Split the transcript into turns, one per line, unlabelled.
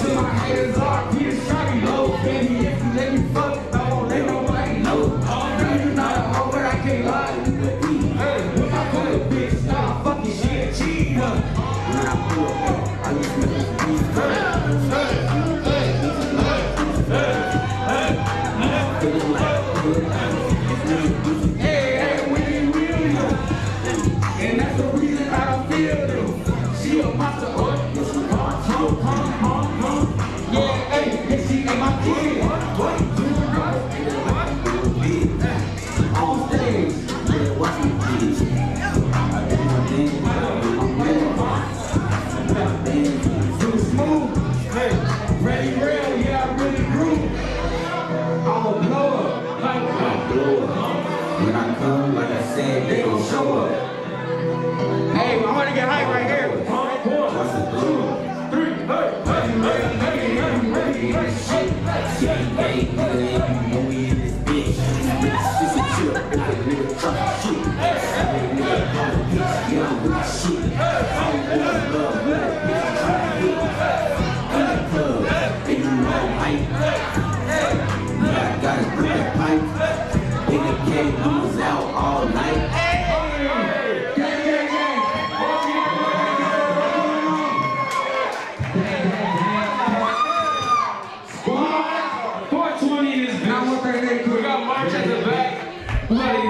my haters are Peter Shotty low. Baby, if you let me fuck, I won't let nobody know. Girl, you not a hoe, but I can't lie to you. Hey, when I pull a bitch, nah, fucking shit, cheater. When I pull up, I just make this beat. Hey, we and that's the reason I don't feel them. She a monster, yeah, hey, yeah, she ain't my kid. On stage, yeah, watch me kids. I do my thing, too smooth. Hey, Relly Rell, yeah, I really grew. I'm a blower, like I'm a blower. When I come, like I said, they gon' show up. Hey, I wanna get hype right here. What's the blue? 3, hey, know we in this bitch. This is chill, if a nigga try to shoot. Every nigga on the bitch, yeah, I'm with the shit. I don't wanna love, but that bitch try to hit. In the club, and you know I'm hype. I gotta grip that pipe. In the cave, I was out all night. Squad, 420 in this bitch. We got March at the back.